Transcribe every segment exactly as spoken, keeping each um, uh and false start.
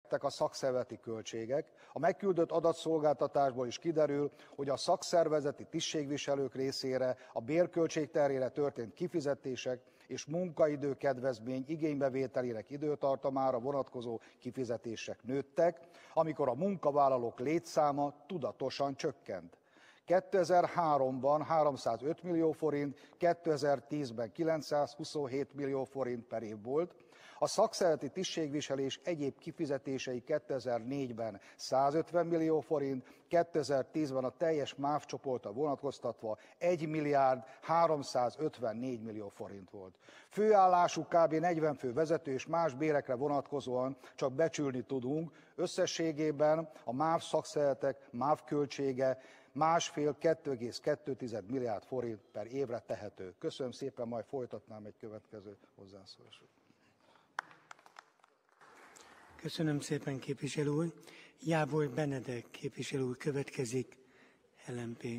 a szakszervezeti költségek. A megküldött adatszolgáltatásból is kiderül, hogy a szakszervezeti tisztségviselők részére a bérköltség terhére történt kifizetések és munkaidő kedvezmény igénybevételének időtartamára vonatkozó kifizetések nőttek, amikor a munkavállalók létszáma tudatosan csökkent. kétezer-háromban háromszázöt millió forint, kétezer-tízben kilencszázhuszonhét millió forint per év volt. A szakszervezeti tisztségviselés egyéb kifizetései kétezer-négyben százötven millió forint, kétezer-tízben a teljes MÁV csoportra vonatkoztatva egy milliárd háromszázötvennégy millió forint volt. Főállású kb. negyven fő vezető és más bérekre vonatkozóan csak becsülni tudunk, összességében a MÁV szakszervezetek MÁV költsége másfél-kettő egész kettő milliárd forint per évre tehető. Köszönöm szépen, majd folytatnám egy következő hozzászólásra. Köszönöm szépen, képviselő úr. Jávor Benedek képviselő úr következik, el em pé.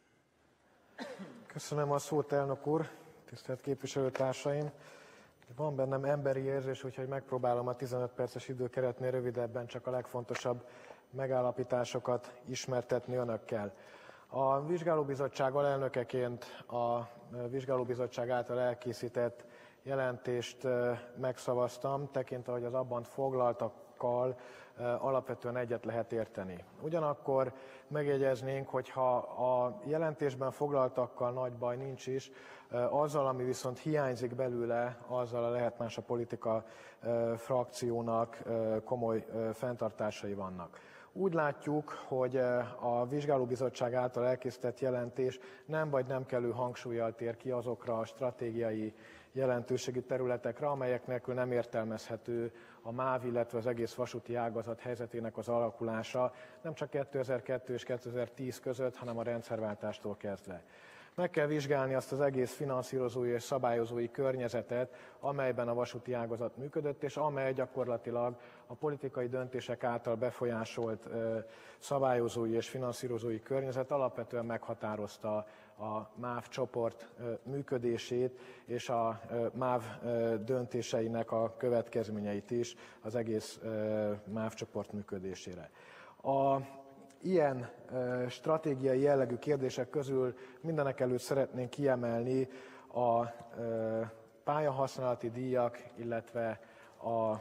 Köszönöm a szót, elnök úr, tisztelt képviselőtársaim. Van bennem emberi érzés, úgyhogy megpróbálom a tizenöt perces időkeretnél rövidebben csak a legfontosabb megállapításokat ismertetni önökkel. A vizsgálóbizottság alelnökeként a vizsgálóbizottság által elkészített jelentést megszavaztam, tekintve, hogy az abban foglaltakkal alapvetően egyet lehet érteni. Ugyanakkor megjegyeznénk, hogy ha a jelentésben foglaltakkal nagy baj nincs is, azzal, ami viszont hiányzik belőle, azzal lehet más a politika frakciónak komoly fenntartásai vannak. Úgy látjuk, hogy a vizsgálóbizottság által elkészített jelentés nem vagy nem kellő hangsúllyal tér ki azokra a stratégiai jelentőségű területekre, amelyek nélkül nem értelmezhető a MÁV, illetve az egész vasúti ágazat helyzetének az alakulása, nem csak kétezer-kettő és kétezer-tíz között, hanem a rendszerváltástól kezdve. Meg kell vizsgálni azt az egész finanszírozói és szabályozói környezetet, amelyben a vasúti ágazat működött, és amely gyakorlatilag a politikai döntések által befolyásolt szabályozói és finanszírozói környezet alapvetően meghatározta a MÁV csoport működését és a MÁV döntéseinek a következményeit is az egész MÁV csoport működésére. A ilyen stratégiai jellegű kérdések közül mindenekelőtt szeretnénk kiemelni a pályahasználati díjak, illetve a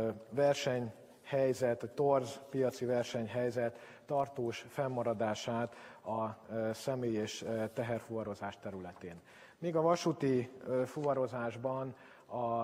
versenyhelyzet, a torz piaci versenyhelyzet tartós fennmaradását a személy- és teherfuvarozás területén. Míg a vasúti fuvarozásban a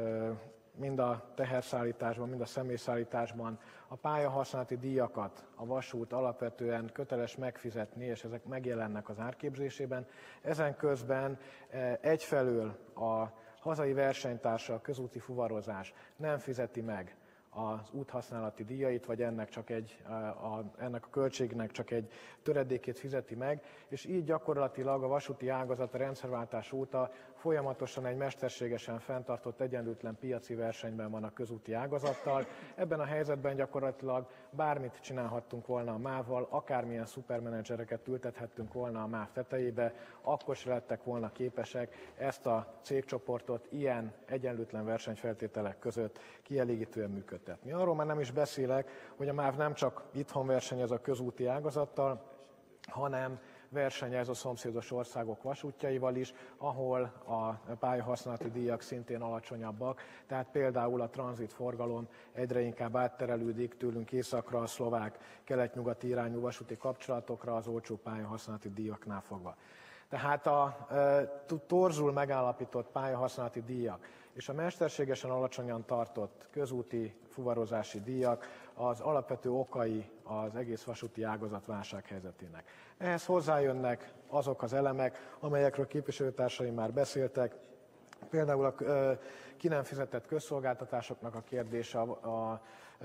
mind a teherszállításban, mind a személyszállításban a pályahasználati díjakat a vasút alapvetően köteles megfizetni, és ezek megjelennek az árképzésében. Ezen közben egyfelől a hazai versenytársa, a közúti fuvarozás nem fizeti meg az úthasználati díjait, vagy ennek, csak egy, a, ennek a költségnek csak egy töredékét fizeti meg, és így gyakorlatilag a vasúti ágazat a rendszerváltás óta folyamatosan egy mesterségesen fenntartott egyenlőtlen piaci versenyben van a közúti ágazattal. Ebben a helyzetben gyakorlatilag bármit csinálhattunk volna a MÁV-val, akármilyen szupermenedzsereket ültethettünk volna a MÁV tetejébe, akkor se lettek volna képesek ezt a cégcsoportot ilyen egyenlőtlen versenyfeltételek között kielégítően működtetni. Arról már nem is beszélek, hogy a MÁV nem csak itthon versenyez a közúti ágazattal, hanem versenyez a szomszédos országok vasútjaival is, ahol a pályahasználati díjak szintén alacsonyabbak, tehát például a tranzitforgalom egyre inkább átterelődik tőlünk északra a szlovák kelet-nyugati irányú vasúti kapcsolatokra az olcsó pályahasználati díjaknál fogva. Tehát a e, torzul megállapított pályahasználati díjak és a mesterségesen alacsonyan tartott közúti fuvarozási díjak az alapvető okai az egész vasúti ágazat válsághelyzetének. Ehhez hozzájönnek azok az elemek, amelyekről képviselőtársaim már beszéltek, például a ki nem fizetett közszolgáltatásoknak a kérdése, a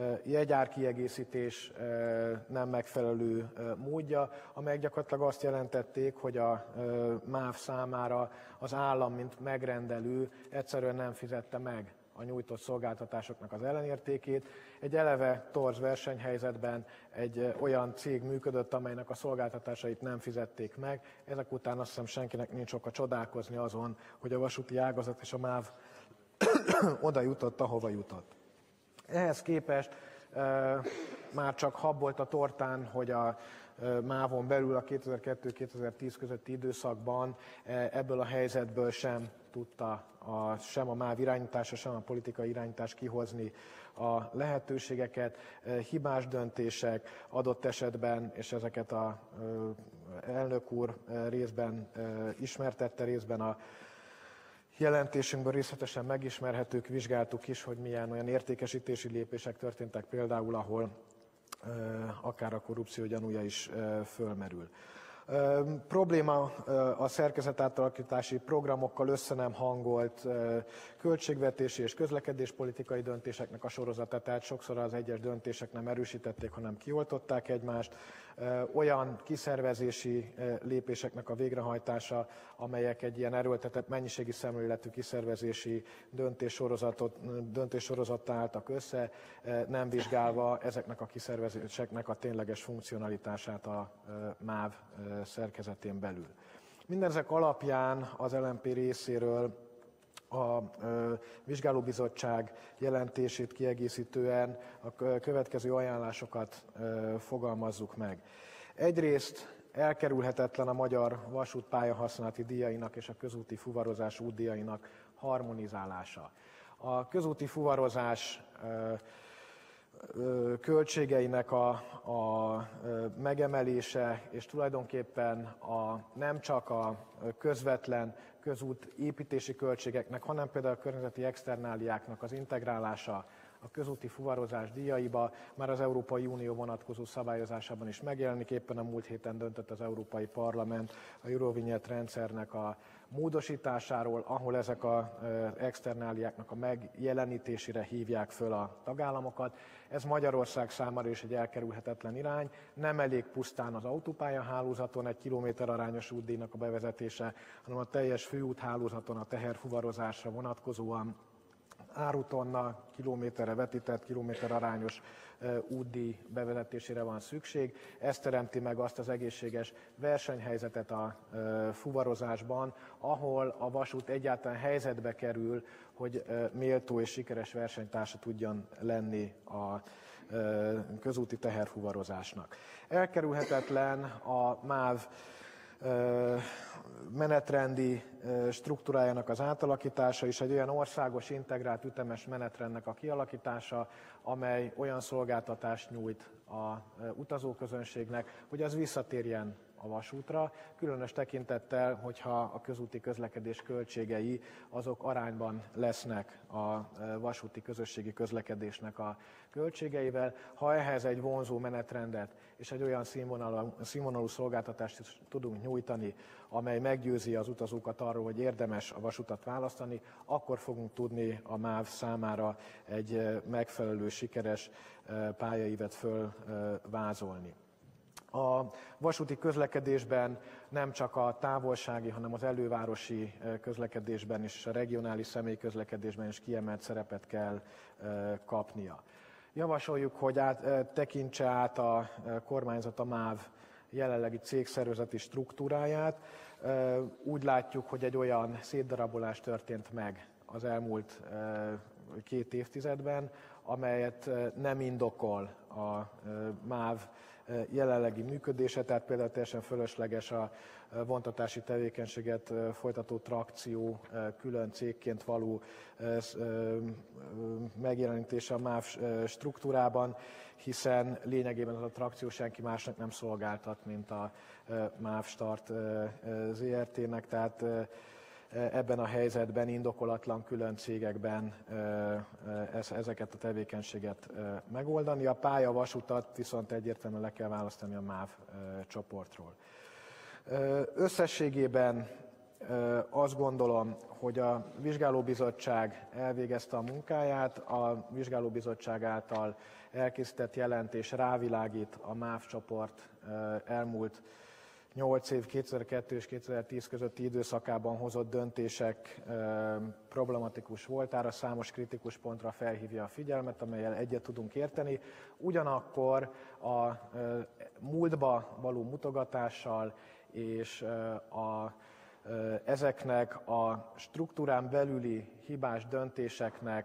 jegyárkiegészítés nem megfelelő módja, amelyek gyakorlatilag azt jelentették, hogy a MÁV számára az állam, mint megrendelő egyszerűen nem fizette meg a nyújtott szolgáltatásoknak az ellenértékét. Egy eleve torz versenyhelyzetben egy olyan cég működött, amelynek a szolgáltatásait nem fizették meg. Ezek után azt hiszem senkinek nincs oka csodálkozni azon, hogy a vasúti ágazat és a MÁV oda jutott, ahova jutott. Ehhez képest már csak habbolt a tortán, hogy a mávon belül a kétezer-kettő kétezer-tíz közötti időszakban ebből a helyzetből sem tudta a, sem a MÁV irányítása, sem a politikai irányítás kihozni a lehetőségeket, hibás döntések adott esetben, és ezeket a elnök úr részben ismertette, részben a jelentésünkben részletesen megismerhetők, vizsgáltuk is, hogy milyen olyan értékesítési lépések történtek például, ahol akár a korrupció gyanúja is fölmerül. Probléma a szerkezetátalakítási programokkal össze nem hangolt költségvetési és közlekedéspolitikai döntéseknek a sorozata, tehát sokszor az egyes döntések nem erősítették, hanem kioltották egymást. Olyan kiszervezési lépéseknek a végrehajtása, amelyek egy ilyen erőltetett mennyiségi szemléletű kiszervezési döntéssorozatot, döntéssorozattá álltak össze, nem vizsgálva ezeknek a kiszervezéseknek a tényleges funkcionalitását a MÁV szerkezetén belül. Mindezek alapján az el em pé részéről a vizsgálóbizottság jelentését kiegészítően a következő ajánlásokat fogalmazzuk meg. Egyrészt elkerülhetetlen a magyar vasút pályahasználati díjainak és a közúti fuvarozás útdíjainak harmonizálása. A közúti fuvarozás költségeinek a, a megemelése, és tulajdonképpen a, nem csak a közvetlen közút építési költségeknek, hanem például a környezeti externáliáknak az integrálása a közúti fuvarozás díjaiba már az Európai Unió vonatkozó szabályozásában is megjelenik. Éppen a múlt héten döntött az Európai Parlament a Eurovignette rendszernek a módosításáról, ahol ezek az externáliáknak a megjelenítésére hívják föl a tagállamokat. Ez Magyarország számára is egy elkerülhetetlen irány. Nem elég pusztán az autópályahálózaton egy kilométer arányos útdíjnak a bevezetése, hanem a teljes főúthálózaton a teherfuvarozásra vonatkozóan árutonna, kilométerre vetített, kilométer arányos útdíj bevezetésére van szükség. Ez teremti meg azt az egészséges versenyhelyzetet a fuvarozásban, ahol a vasút egyáltalán helyzetbe kerül, hogy méltó és sikeres versenytársa tudjon lenni a közúti teherfuvarozásnak. Elkerülhetetlen a MÁV menetrendi struktúrájának az átalakítása és egy olyan országos integrált ütemes menetrendnek a kialakítása, amely olyan szolgáltatást nyújt az utazóközönségnek, hogy az visszatérjen a vasútra, különös tekintettel, hogyha a közúti közlekedés költségei azok arányban lesznek a vasúti közösségi közlekedésnek a költségeivel. Ha ehhez egy vonzó menetrendet és egy olyan színvonalú, színvonalú szolgáltatást is tudunk nyújtani, amely meggyőzi az utazókat arról, hogy érdemes a vasutat választani, akkor fogunk tudni a MÁV számára egy megfelelő, sikeres pályaívet fölvázolni. A vasúti közlekedésben nem csak a távolsági, hanem az elővárosi közlekedésben és a regionális személyközlekedésben is kiemelt szerepet kell kapnia. Javasoljuk, hogy át, tekintse át a kormányzat a MÁV jelenlegi cégszervezeti struktúráját. Úgy látjuk, hogy egy olyan szétdarabolás történt meg az elmúlt két évtizedben, amelyet nem indokol a MÁV jelenlegi működése, tehát például teljesen fölösleges a vontatási tevékenységet folytató trakció külön cégként való megjelenítése a MÁV struktúrában, hiszen lényegében az a trakció senki másnak nem szolgáltat, mint a MÁV Start zé er té-nek, tehát ebben a helyzetben indokolatlan külön cégekben ezeket a tevékenységet megoldani. A pályavasutat viszont egyértelműen le kell választani a MÁV csoportról. Összességében azt gondolom, hogy a vizsgálóbizottság elvégezte a munkáját, a vizsgálóbizottság által elkészített jelentés rávilágít a MÁV csoport elmúlt nyolc év, kétezer-kettő és kétezer-tíz közötti időszakában hozott döntések problematikus voltára, számos kritikus pontra felhívja a figyelmet, amellyel egyet tudunk érteni. Ugyanakkor a múltba való mutogatással és a, ezeknek a struktúrán belüli hibás döntéseknek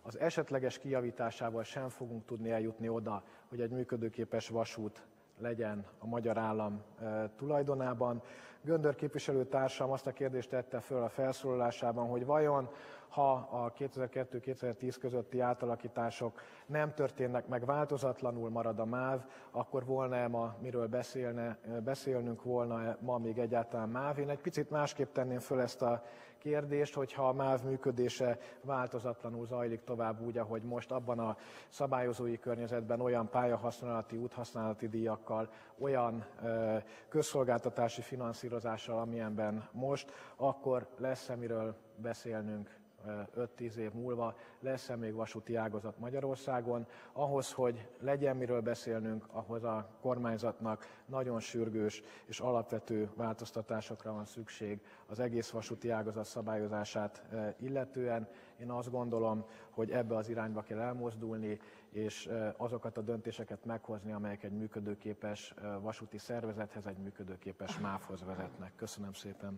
az esetleges kijavításával sem fogunk tudni eljutni oda, hogy egy működőképes vasút legyen a magyar állam tulajdonában. Göndör képviselőtársam azt a kérdést tette föl a felszólalásában, hogy vajon, ha a kétezer-kettő kétezer-tíz közötti átalakítások nem történnek meg, változatlanul marad a MÁV, akkor volna-e ma miről beszélne, beszélnünk, volna-e ma még egyáltalán MÁV? Én egy picit másképp tenném föl ezt a kérdést, hogyha a MÁV működése változatlanul zajlik tovább úgy, ahogy most abban a szabályozói környezetben olyan pályahasználati, úthasználati díjakkal, olyan ö, közszolgáltatási finanszírozással, amilyenben most, akkor lesz-e miről beszélnünk öt-tíz év múlva, lesz-e még vasúti ágazat Magyarországon. Ahhoz, hogy legyen miről beszélnünk, ahhoz a kormányzatnak nagyon sürgős és alapvető változtatásokra van szükség az egész vasúti ágazat szabályozását illetően. Én azt gondolom, hogy ebbe az irányba kell elmozdulni, és azokat a döntéseket meghozni, amelyek egy működőképes vasúti szervezethez, egy működőképes MÁV-hoz vezetnek. Köszönöm szépen.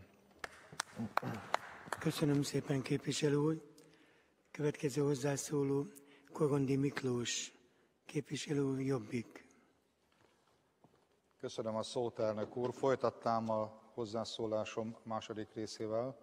Köszönöm szépen, képviselő úr. Következő hozzászóló Korondi Miklós, képviselő úr, Jobbik. Köszönöm a szót, elnök úr. Folytatnám a hozzászólásom második részével.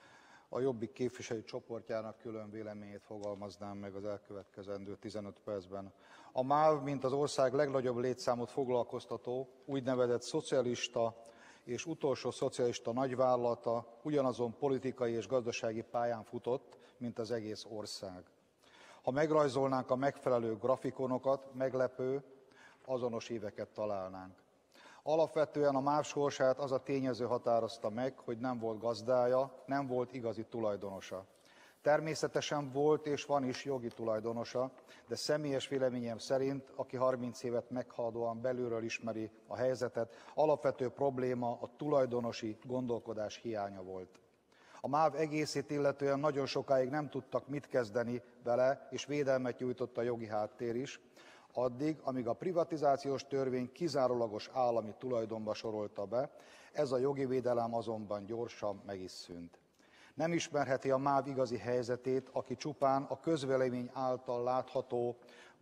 A Jobbik képviselői csoportjának külön véleményét fogalmaznám meg az elkövetkezendő tizenöt percben. A MÁV, mint az ország legnagyobb létszámot foglalkoztató, úgynevezett szocialista és utolsó szocialista nagyvállalata ugyanazon politikai és gazdasági pályán futott, mint az egész ország. Ha megrajzolnánk a megfelelő grafikonokat, meglepő, azonos éveket találnánk. Alapvetően a MÁV sorsát az a tényező határozta meg, hogy nem volt gazdája, nem volt igazi tulajdonosa. Természetesen volt és van is jogi tulajdonosa, de személyes véleményem szerint, aki harminc évet meghaladóan belülről ismeri a helyzetet, alapvető probléma a tulajdonosi gondolkodás hiánya volt. A MÁV egészét illetően nagyon sokáig nem tudtak mit kezdeni vele, és védelmet nyújtott a jogi háttér is, addig, amíg a privatizációs törvény kizárólagos állami tulajdonba sorolta be, ez a jogi védelem azonban gyorsan meg is szűnt. Nem ismerheti a MÁV igazi helyzetét, aki csupán a közvélemény által látható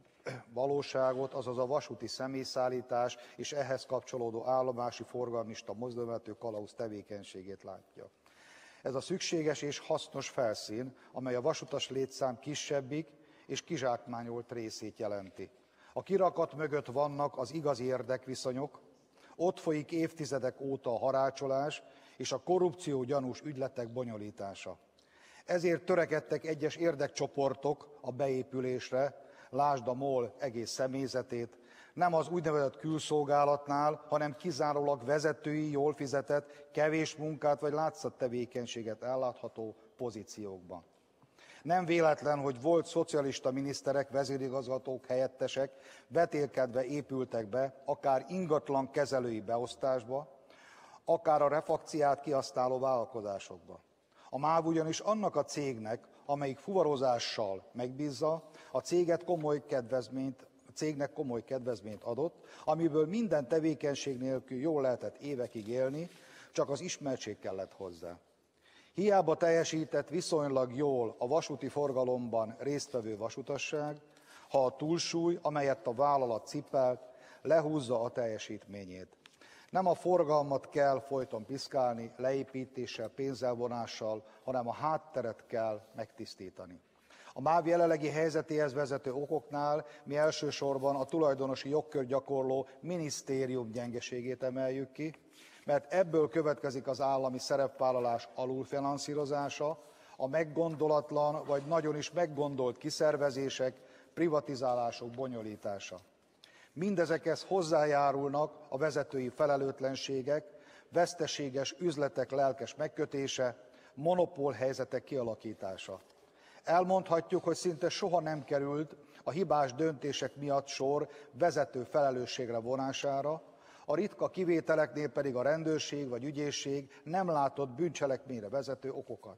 valóságot, azaz a vasúti személyszállítás és ehhez kapcsolódó állomási forgalmista mozdonyvezető kalauz tevékenységét látja. Ez a szükséges és hasznos felszín, amely a vasutas létszám kisebbik és kizsákmányolt részét jelenti. A kirakat mögött vannak az igazi érdekviszonyok, ott folyik évtizedek óta a harácsolás és a korrupció gyanús ügyletek bonyolítása. Ezért törekedtek egyes érdekcsoportok a beépülésre, lásd a MOL egész személyzetét, nem az úgynevezett külszolgálatnál, hanem kizárólag vezetői, jól fizetett, kevés munkát vagy látszattevékenységet ellátható pozíciókban. Nem véletlen, hogy volt szocialista miniszterek, vezérigazgatók, helyettesek vetélkedve épültek be, akár ingatlan kezelői beosztásba, akár a refakciát kihasználó vállalkozásokba. A MÁV ugyanis annak a cégnek, amelyik fuvarozással megbízza, a céget komoly kedvezményt, a cégnek komoly kedvezményt adott, amiből minden tevékenység nélkül jól lehetett évekig élni, csak az ismertség kellett hozzá. Hiába teljesített viszonylag jól a vasúti forgalomban résztvevő vasutasság, ha a túlsúly, amelyet a vállalat cipelt, lehúzza a teljesítményét. Nem a forgalmat kell folyton piszkálni, leépítéssel, pénzelvonással, hanem a hátteret kell megtisztítani. A MÁV jelenlegi helyzetéhez vezető okoknál mi elsősorban a tulajdonosi jogkörgyakorló minisztérium gyengeségét emeljük ki, mert ebből következik az állami szerepvállalás alulfinanszírozása, a meggondolatlan vagy nagyon is meggondolt kiszervezések, privatizálások bonyolítása. Mindezekhez hozzájárulnak a vezetői felelőtlenségek, veszteséges üzletek lelkes megkötése, monopólhelyzetek kialakítása. Elmondhatjuk, hogy szinte soha nem került a hibás döntések miatt sor vezető felelősségre vonására, a ritka kivételeknél pedig a rendőrség vagy ügyészség nem látott bűncselekményre vezető okokat.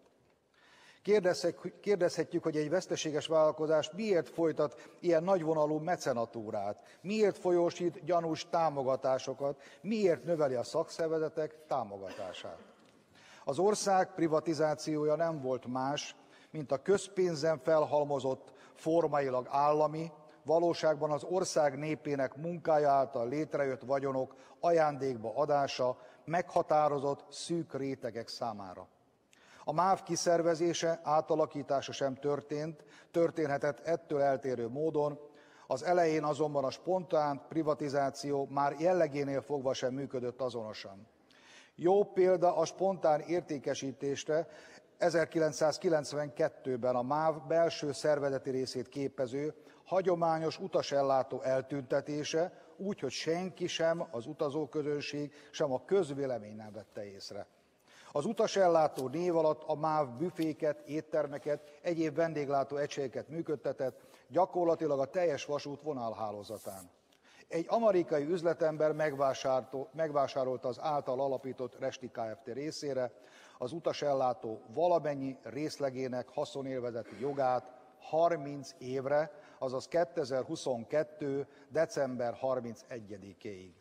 Kérdezhetjük, hogy egy veszteséges vállalkozás miért folytat ilyen nagyvonalú mecenatúrát, miért folyósít gyanús támogatásokat, miért növeli a szakszervezetek támogatását. Az ország privatizációja nem volt más, mint a közpénzen felhalmozott formailag állami, valóságban az ország népének munkája által létrejött vagyonok ajándékba adása meghatározott szűk rétegek számára. A MÁV kiszervezése, átalakítása sem történt, történhetett ettől eltérő módon, az elején azonban a spontán privatizáció már jellegénél fogva sem működött azonosan. Jó példa a spontán értékesítésre ezerkilencszázkilencvenkettőben a MÁV belső szervezeti részét képező hagyományos utasellátó eltüntetése, úgy, hogy senki sem, az utazóközönség, sem a közvélemény nem vette észre. Az utasellátó név alatt a MÁV büféket, éttermeket, egyéb vendéglátó egységeket működtetett, gyakorlatilag a teljes vasút vonalhálózatán. Egy amerikai üzletember megvásárolta az által alapított Resti Kft. Részére az utasellátó valamennyi részlegének haszonélvezeti jogát harminc évre, azaz kétezer-huszonkettő. december harmincegyedikéig.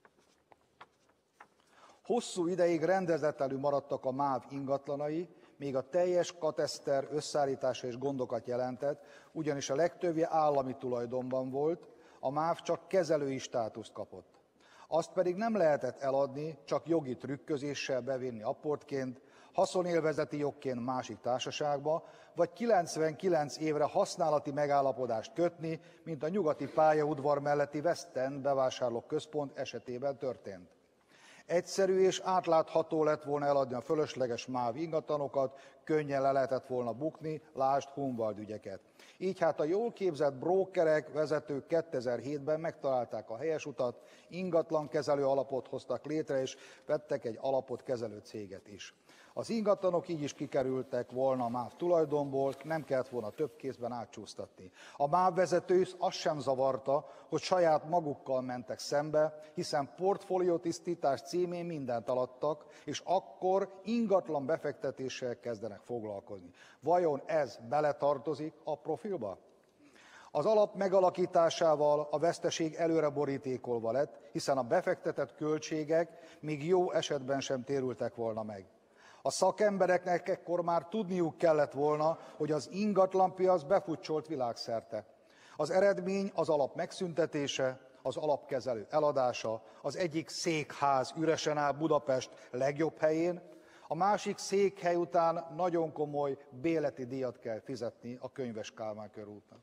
Hosszú ideig rendezetlenül maradtak a MÁV ingatlanai, még a teljes kataszter összeállítása is gondokat jelentett, ugyanis a legtöbbje állami tulajdonban volt, a MÁV csak kezelői státuszt kapott. Azt pedig nem lehetett eladni, csak jogi trükközéssel bevinni apportként, haszonélvezeti jogként másik társaságba, vagy kilencvenkilenc évre használati megállapodást kötni, mint a nyugati pályaudvar melletti West End bevásárlóközpont esetében történt. Egyszerű és átlátható lett volna eladni a fölösleges MÁV ingatlanokat, könnyen le lehetett volna bukni, lásd Humboldt ügyeket. Így hát a jól képzett brókerek, vezetők kétezer-hétben megtalálták a helyes utat, ingatlankezelő alapot hoztak létre, és vettek egy alapot kezelő céget is. Az ingatlanok így is kikerültek volna a MÁV tulajdonból, nem kellett volna több kézben átcsúsztatni. A MÁV vezető azt sem zavarta, hogy saját magukkal mentek szembe, hiszen portfóliótisztítás címén mindent alattak, és akkor ingatlan befektetéssel kezdenek foglalkozni. Vajon ez beletartozik a profilba? Az alap megalakításával a veszteség előre borítékolva lett, hiszen a befektetett költségek még jó esetben sem térültek volna meg. A szakembereknek ekkor már tudniuk kellett volna, hogy az ingatlanpiac befutcsolt világszerte. Az eredmény az alap megszüntetése, az alapkezelő eladása, az egyik székház üresen áll Budapest legjobb helyén, a másik székhely után nagyon komoly béleti díjat kell fizetni a Könyves Kálmán körútnak.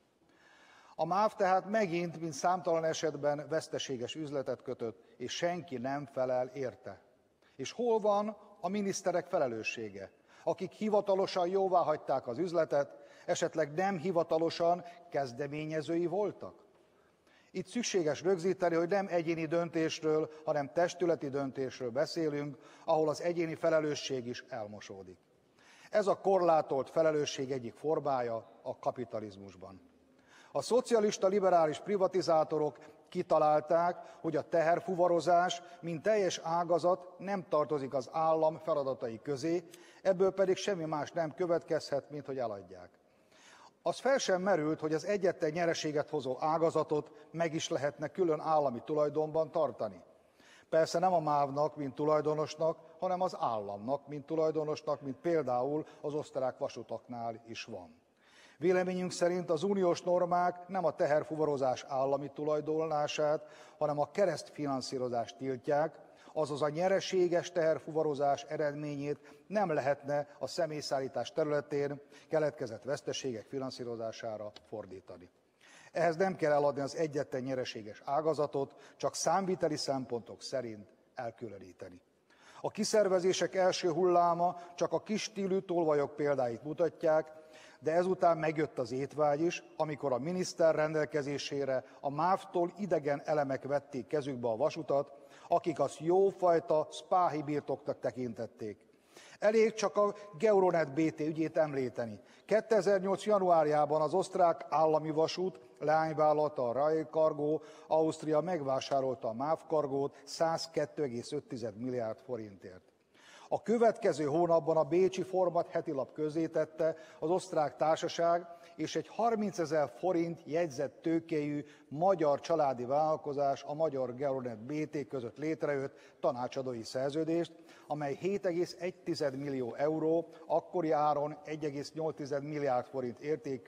A MÁV tehát megint, mint számtalan esetben veszteséges üzletet kötött, és senki nem felel érte. És hol van a miniszterek felelőssége, akik hivatalosan jóváhagyták az üzletet, esetleg nem hivatalosan kezdeményezői voltak? Itt szükséges rögzíteni, hogy nem egyéni döntésről, hanem testületi döntésről beszélünk, ahol az egyéni felelősség is elmosódik. Ez a korlátolt felelősség egyik formája a kapitalizmusban. A szocialista liberális privatizátorok kitalálták, hogy a teherfuvarozás, mint teljes ágazat nem tartozik az állam feladatai közé, ebből pedig semmi más nem következhet, mint hogy eladják. Az fel sem merült, hogy az egyetlen nyereséget hozó ágazatot meg is lehetne külön állami tulajdonban tartani. Persze nem a MÁV-nak, mint tulajdonosnak, hanem az államnak, mint tulajdonosnak, mint például az osztrák vasutaknál is van. Véleményünk szerint az uniós normák nem a teherfuvarozás állami tulajdonlását, hanem a keresztfinanszírozást tiltják, azaz a nyereséges teherfuvarozás eredményét nem lehetne a személyszállítás területén keletkezett veszteségek finanszírozására fordítani. Ehhez nem kell eladni az egyetlen nyereséges ágazatot, csak számviteli szempontok szerint elkülöníteni. A kiszervezések első hulláma csak a kis stílű tolvajok példáit mutatják, de ezután megjött az étvágy is, amikor a miniszter rendelkezésére a MÁV-tól idegen elemek vették kezükbe a vasutat, akik azt jófajta spáhi birtoknak tekintették. Elég csak a Georonet bé té ügyét említeni. kétezer-nyolc. januárjában az osztrák állami vasút leányvállalata, a Rail Cargo Ausztria megvásárolta a MÁV Cargót százkettő egész öt milliárd forintért. A következő hónapban a bécsi Format hetilap közzétette az osztrák társaság és egy harmincezer forint jegyzett tőkéjű magyar családi vállalkozás, a Magyar Georonet bé té között létrejött tanácsadói szerződést, amely hét egész egy millió euró, akkori áron egy egész nyolc milliárd forint értékű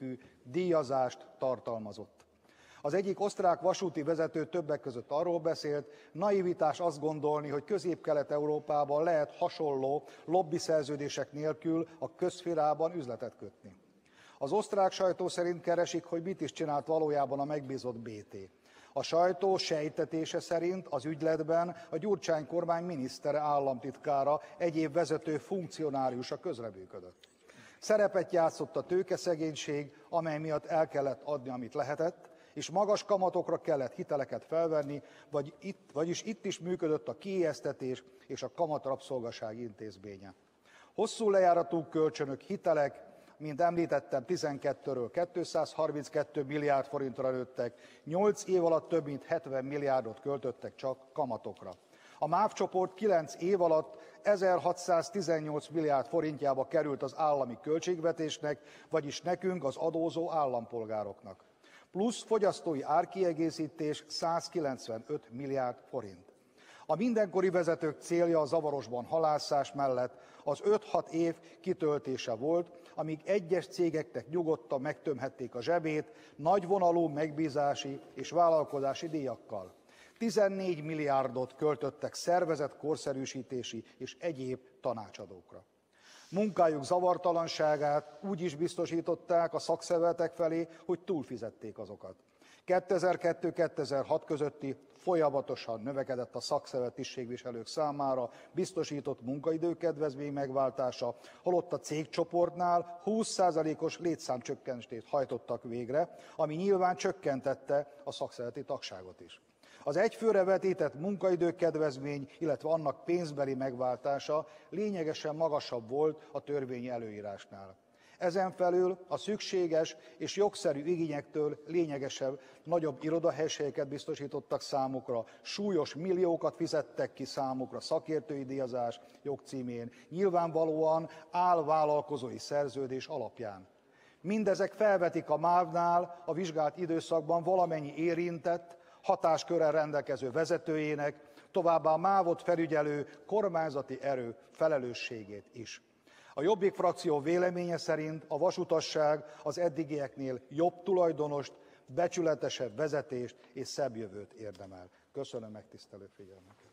díjazást tartalmazott. Az egyik osztrák vasúti vezető többek között arról beszélt, naivitás azt gondolni, hogy Közép-Kelet-Európában lehet hasonló lobbiszerződések nélkül a közszférában üzletet kötni. Az osztrák sajtó szerint keresik, hogy mit is csinált valójában a megbízott bé té. A sajtó sejtetése szerint az ügyletben a Gyurcsány kormány minisztere, államtitkára, egyéb vezető funkcionáriusa közreműködött. Szerepet játszott a tőkeszegénység, amely miatt el kellett adni, amit lehetett, és magas kamatokra kellett hiteleket felvenni, vagy itt, vagyis itt is működött a kiijesztetés és a kamatrabszolgaság intézménye. Hosszú lejáratú kölcsönök, hitelek, mint említettem, tizenkettőről kétszázharminckettő milliárd forintra nőttek, nyolc év alatt több mint hetven milliárdot költöttek csak kamatokra. A MÁV csoport kilenc év alatt ezerhatszáztizennyolc milliárd forintjába került az állami költségvetésnek, vagyis nekünk, az adózó állampolgároknak. Plusz fogyasztói árkiegészítés százkilencvenöt milliárd forint. A mindenkori vezetők célja a zavarosban halászás mellett az öt-hat év kitöltése volt, amíg egyes cégeknek nyugodtan megtömhették a zsebét nagyvonalú megbízási és vállalkozási díjakkal. tizennégy milliárdot költöttek szervezett korszerűsítési és egyéb tanácsadókra. Munkájuk zavartalanságát úgy is biztosították a szakszervezetek felé, hogy túlfizették azokat. kétezer-kettő kétezer-hat közötti folyamatosan növekedett a szakszervezet tisztségviselők számára biztosított munkaidőkedvezmény megváltása, holott a cégcsoportnál húsz százalékos létszámcsökkentést hajtottak végre, ami nyilván csökkentette a szakszervezeti tagságot is. Az egyfőre vetített munkaidőkedvezmény, illetve annak pénzbeli megváltása lényegesen magasabb volt a törvényi előírásnál. Ezen felül a szükséges és jogszerű igényektől lényegesen nagyobb irodahelységeket biztosítottak számukra, súlyos milliókat fizettek ki számukra szakértői díjazás jogcímén, nyilvánvalóan álvállalkozói szerződés alapján. Mindezek felvetik a MÁV-nál a vizsgált időszakban valamennyi érintett, hatáskörrel rendelkező vezetőjének, továbbá a MÁV-ot felügyelő kormányzati erő felelősségét is. A Jobbik frakció véleménye szerint a vasutasság az eddigieknél jobb tulajdonost, becsületesebb vezetést és szebb jövőt érdemel. Köszönöm megtisztelő figyelmüket.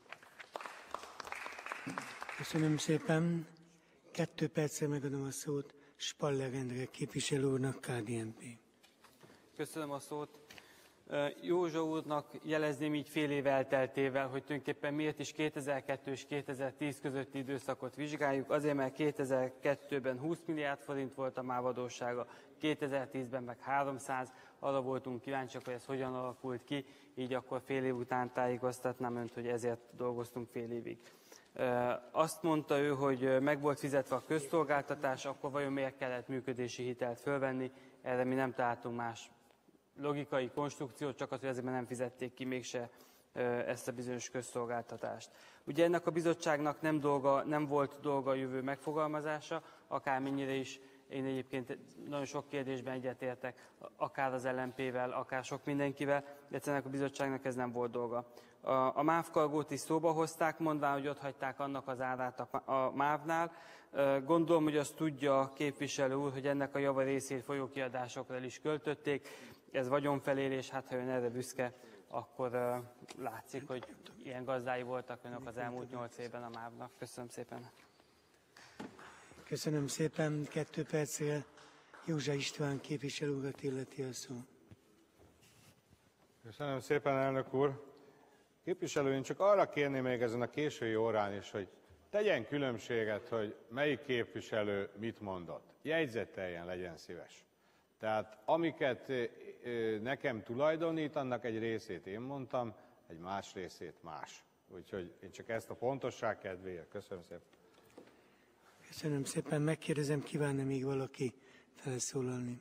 Köszönöm szépen. Kettő percre megadom a szót Spaller Endre képviselő úrnak, ká dé en pé. Köszönöm a szót. Józsa úrnak jelezném így fél év elteltével, hogy tulajdonképpen miért is kétezer-kettő és kétezer-tíz közötti időszakot vizsgáljuk. Azért, mert kétezer-kettőben húsz milliárd forint volt a MÁV adóssága, kétezer-tízben meg háromszáz, arra voltunk kíváncsiak, hogy ez hogyan alakult ki, így akkor fél év után tájékoztatnám önt, hogy ezért dolgoztunk fél évig. Azt mondta ő, hogy meg volt fizetve a közszolgáltatás, akkor vajon miért kellett működési hitelt fölvenni, erre mi nem találtunk más logikai konstrukciót, csak az, hogy azért nem fizették ki mégse ezt a bizonyos közszolgáltatást. Ugye ennek a bizottságnak nem, dolga, nem volt dolga a jövő megfogalmazása, akármennyire is én egyébként nagyon sok kérdésben egyetértek, akár az el en pével, akár sok mindenkivel, de ennek a bizottságnak ez nem volt dolga. A, a MÁV kargót is szóba hozták, mondván, hogy ott hagyták annak az árát a, a MÁV-nál. Gondolom, hogy azt tudja a képviselő úr, hogy ennek a java részét folyókiadásokra is költötték. Ez vagyonfelélés, hát ha ön erre büszke, akkor uh, látszik, hogy ilyen gazdái voltak önök az elmúlt nyolc évben a MÁV-nak. Köszönöm szépen. Köszönöm szépen. Kettő percre Józsa István képviselő urat illeti a szó. Köszönöm szépen, elnök úr. Képviselő, én csak arra kérném még ezen a késői órán is, hogy tegyen különbséget, hogy melyik képviselő mit mondott. Jegyzeteljen, legyen szíves. Tehát amiket nekem tulajdonít, annak egy részét én mondtam, egy más részét más. Úgyhogy én csak ezt a pontosság kedvéért. Köszönöm szépen. Köszönöm szépen. Megkérdezem, kívánna még valaki felszólalni?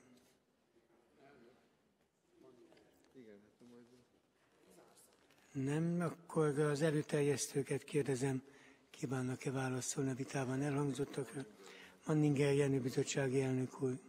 Nem, akkor az előterjesztőket kérdezem, kívánnak-e válaszolni a vitában elhangzottakra. Manninger Jenő bizottsági elnök úr.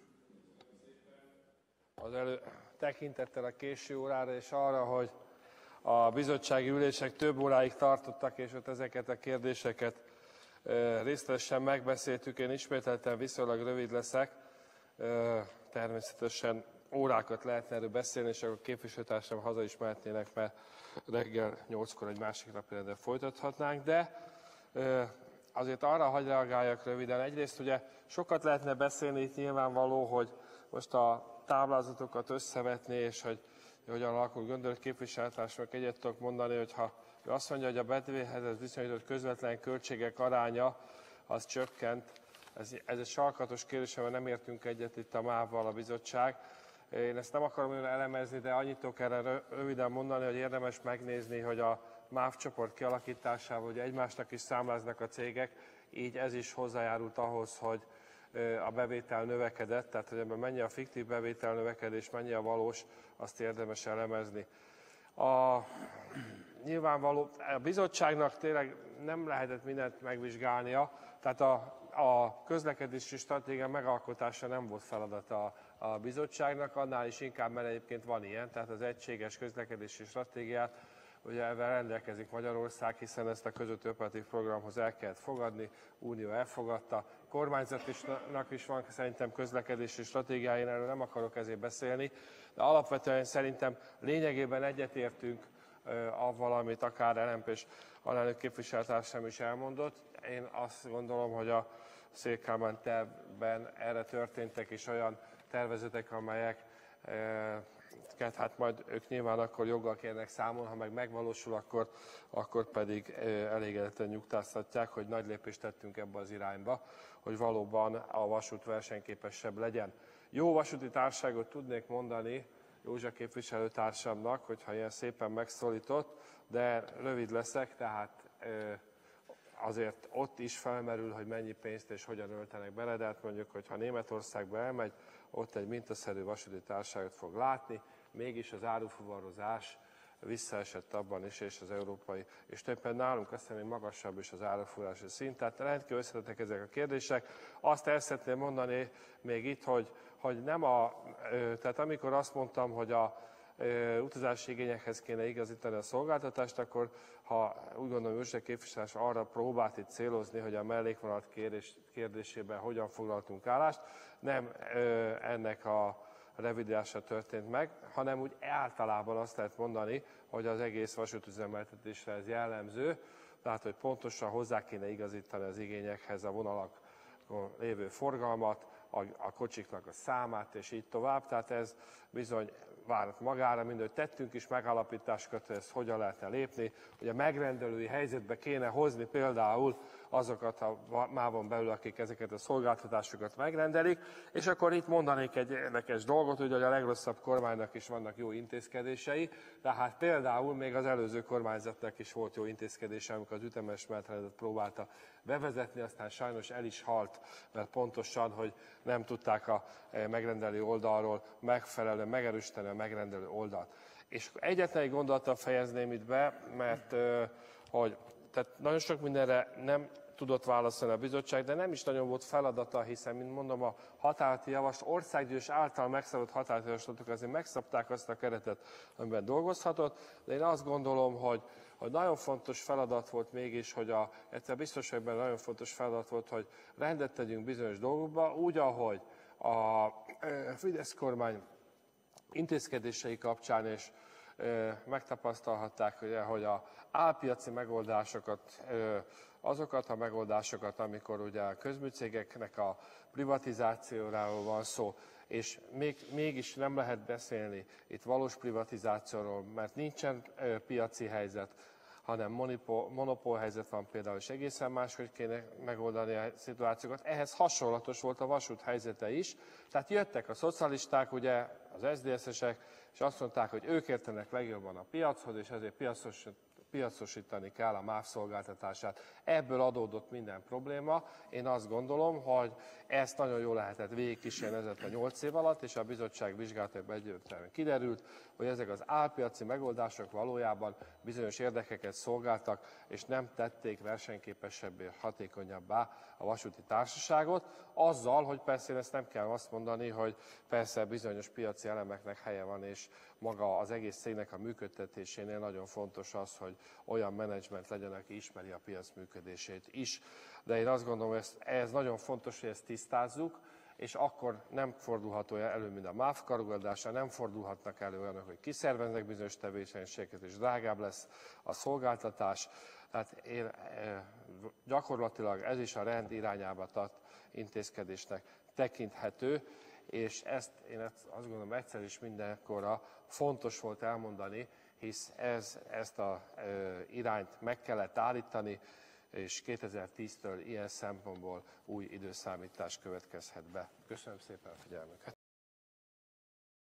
Az elő tekintettel a késő órára és arra, hogy a bizottsági ülések több óráig tartottak, és ott ezeket a kérdéseket részletesen megbeszéltük. Én ismételten viszonylag rövid leszek. Természetesen órákat lehetne erről beszélni, és akkor képviselőtársam haza is mehetnének, mert reggel nyolckor egy másik napirenden folytathatnánk, de azért arra hagy reagáljak röviden. Egyrészt ugye sokat lehetne beszélni, itt nyilvánvaló, hogy most a táblázatokat összevetni, és hogy hogyan alakul, gondolat képviselőtársamnak egyet tudok mondani, hogy ha ő azt mondja, hogy a bevételhez viszonyított közvetlen költségek aránya az csökkent, ez, ez egy sarkatos kérdés, mert nem értünk egyet itt a MÁV-val a bizottság. Én ezt nem akarom önre elemezni, de annyit tudok erre röviden mondani, hogy érdemes megnézni, hogy a MÁV csoport kialakításával, hogy egymásnak is számláznak a cégek, így ez is hozzájárult ahhoz, hogy a bevétel növekedett, tehát hogy ebben mennyi a fiktív bevétel növekedés, mennyi a valós, azt érdemes elemezni. A, nyilvánvaló, a bizottságnak tényleg nem lehetett mindent megvizsgálnia, tehát a, a közlekedési stratégia megalkotása nem volt feladata a, a bizottságnak, annál is inkább, mert egyébként van ilyen, tehát az egységes közlekedési stratégiát, ugye ezzel rendelkezik Magyarország, hiszen ezt a közötti operatív programhoz el kellett fogadni, Unió elfogadta, kormányzatnak is van szerintem közlekedési stratégiája, én erről nem akarok ezért beszélni, de alapvetően szerintem lényegében egyetértünk avval, amit akár el em pés alelnök képviselőtársam is elmondott. Én azt gondolom, hogy a Széll-Kálmán tervben erre történtek is olyan tervezetek, amelyek hát majd ők nyilván akkor joggal kérnek számon, ha meg megvalósul, akkor, akkor pedig elégedetten nyugtáztatják, hogy nagy lépést tettünk ebbe az irányba, hogy valóban a vasút versenyképesebb legyen. Jó vasúti társaságot tudnék mondani Józsa képviselőtársamnak, hogyha ilyen szépen megszólított, de rövid leszek, tehát azért ott is felmerül, hogy mennyi pénzt és hogyan öltenek bele, de hát mondjuk, hogyha Németországba elmegy, ott egy mintaszerű vasúti társaságot fog látni, mégis az árufuvarozás visszaesett abban is, és az európai, és többen nálunk azt hiszem, hogy magasabb is az árufuvarozási szint, tehát rendkívül összetettek ezek a kérdések. Azt el szeretném mondani még itt, hogy, hogy nem a, tehát amikor azt mondtam, hogy a utazási igényekhez kéne igazítani a szolgáltatást, akkor ha úgy gondolom, hogy képviselő arra próbált itt célozni, hogy a mellékvonalat kérdés, kérdésében hogyan foglaltunk állást, nem ennek a revidása történt meg, hanem úgy általában azt lehet mondani, hogy az egész vasútüzemeltetésre ez jellemző, tehát hogy pontosan hozzá kéne igazítani az igényekhez a vonalakon lévő forgalmat, a, a kocsiknak a számát, és így tovább. Tehát ez bizony várat magára, mindent tettünk is megállapításokat, hogy ezt hogyan lehetne lépni, hogy a megrendelői helyzetbe kéne hozni például azokat a mávon belül, akik ezeket a szolgáltatásokat megrendelik, és akkor itt mondanék egy érdekes dolgot, hogy a legrosszabb kormánynak is vannak jó intézkedései, tehát például még az előző kormányzatnak is volt jó intézkedése, amikor az ütemes menetrendet próbálta bevezetni, aztán sajnos el is halt, mert pontosan, hogy nem tudták a megrendelő oldalról megfelelően megerősíteni a megrendelő oldalt. És egyetlen egy gondolattal fejezném itt be, mert hogy tehát nagyon sok mindenre nem tudott válaszolni a bizottság, de nem is nagyon volt feladata, hiszen, mint mondom, a határozati javaslat, országgyűlés által megszabott határozati javaslatok azért megszabták azt a keretet, amiben dolgozhatott, de én azt gondolom, hogy, hogy nagyon fontos feladat volt mégis, hogy a, egyszer biztos, hogy ebben nagyon fontos feladat volt, hogy rendet tegyünk bizonyos dolgokba, úgy, ahogy a Fidesz kormány intézkedései kapcsán is megtapasztalhatták, hogy a álpiaci megoldásokat, azokat a megoldásokat, amikor ugye a közműcégeknek a privatizációráról van szó, és még, mégis nem lehet beszélni itt valós privatizációról, mert nincsen piaci helyzet, hanem monopól, monopól helyzet van például, és egészen máshogy kéne megoldani a szituációkat. Ehhez hasonlatos volt a vasút helyzete is, tehát jöttek a szocialisták, ugye az es zé dé es-esek, és azt mondták, hogy ők értenek legjobban a piachoz, és ezért piacos, piacosítani kell a MÁV szolgáltatását. Ebből adódott minden probléma. Én azt gondolom, hogy ezt nagyon jól lehetett végigkísérni ezeket a nyolc év alatt, és a bizottság vizsgálatokban egyértelműen kiderült, hogy ezek az álpiaci megoldások valójában bizonyos érdekeket szolgáltak, és nem tették versenyképesebbé, hatékonyabbá a vasúti társaságot, azzal, hogy persze én ezt nem kell azt mondani, hogy persze bizonyos piaci elemeknek helye van, és maga az egész cégnek a működtetésénél nagyon fontos az, hogy olyan menedzsment legyen, aki ismeri a piac működését is. De én azt gondolom, hogy ez, ez nagyon fontos, hogy ezt tisztázzuk. és akkor nem fordulhat olyan elő, mint a MÁV karogadásán, nem fordulhatnak elő olyanok, hogy kiszerveznek bizonyos tevékenységeket, és drágább lesz a szolgáltatás. Tehát én, gyakorlatilag ez is a rend irányába tart intézkedésnek tekinthető, és ezt én azt gondolom egyszer is mindenkorra fontos volt elmondani, hisz ez, ezt az irányt meg kellett állítani, és kétezer-tíztől ilyen szempontból új időszámítás következhet be. Köszönöm szépen a figyelmüket!